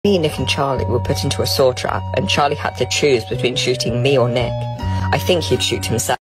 Me, Nick and Charlie were put into a saw trap and Charlie had to choose between shooting me or Nick. I think he'd shoot himself.